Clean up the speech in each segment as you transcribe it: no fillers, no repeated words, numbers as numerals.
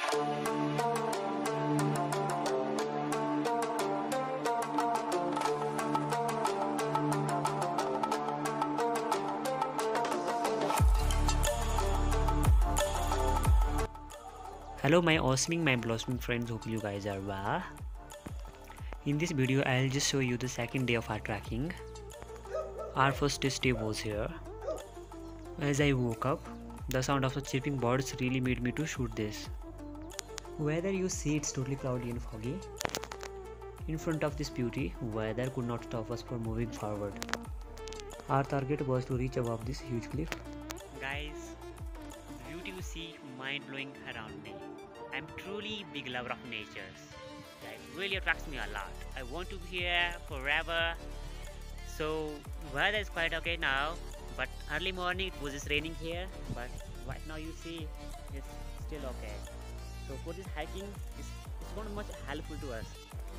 Hello my awesoming, my blossoming friends, hope you guys are well. In this video I'll just show you the second day of our trekking. Our first day was here. As I woke up, the sound of the chirping birds really made me to shoot this. Whether you see it's totally cloudy and foggy, in front of this beauty, weather could not stop us from moving forward. Our target was to reach above this huge cliff. Guys, the beauty you see mind-blowing around me. I'm truly big lover of nature. That really attracts me a lot. I want to be here forever. So weather is quite okay now, but early morning it was just raining here, but right now you see it's still okay. So for this hiking, it's not much helpful to us.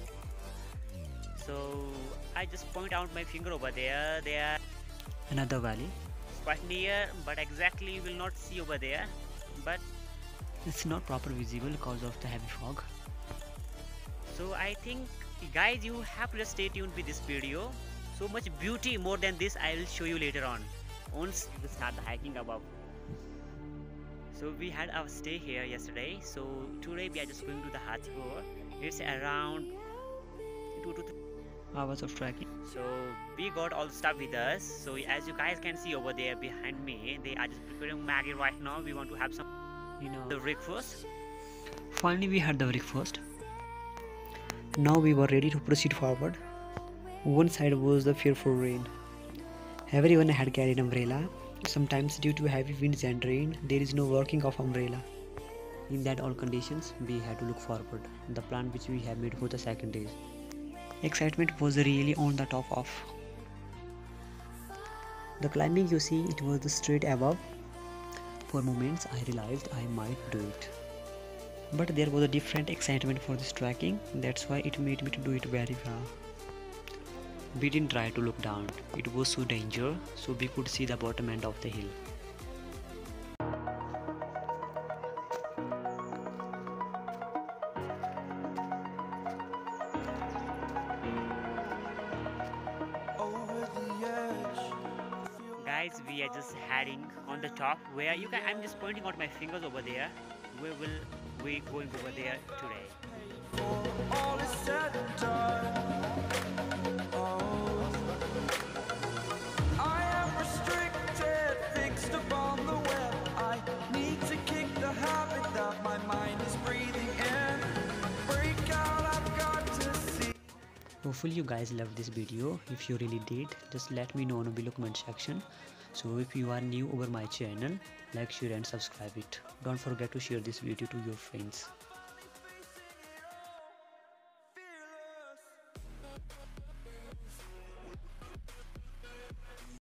So I just point out my finger over there. There another valley. It's quite near, but exactly you will not see over there. But it's not proper visible because of the heavy fog. So I think guys, you have to just stay tuned with this video. So much beauty more than this I will show you later on once we start the hiking above. So we had our stay here yesterday, so today we are just going to the Hathipur. It's around 2 to 3 hours of trekking. So we got all the stuff with us. So as you guys can see over there behind me, they are just preparing Maggie right now. We want to have some the breakfast. Finally we had the breakfast. Now we were ready to proceed forward. One side was the fearful rain. Everyone had carried umbrella. Sometimes due to heavy winds and rain, there is no working of umbrella. In that all conditions, we had to look forward. The plan which we have made for the second day. Excitement was really on the top of. The climbing you see, it was the straight above. For moments I realized I might do it. But there was a different excitement for this trekking. That's why it made me to do it very well. We didn't try to look down. It was so dangerous, so we could see the bottom end of the hill. Guys, we are just heading on the top where you can. I'm just pointing out my fingers over there. Where will we going over there today? All is said and done. I am restricted, fixed upon the web. I need to kick the habit that my mind is breathing in. Break out, I've got to see. Hopefully you guys loved this video. If you really did, just let me know in the below comment section. So if you are new over my channel, like, share and subscribe it. Don't forget to share this video to your friends.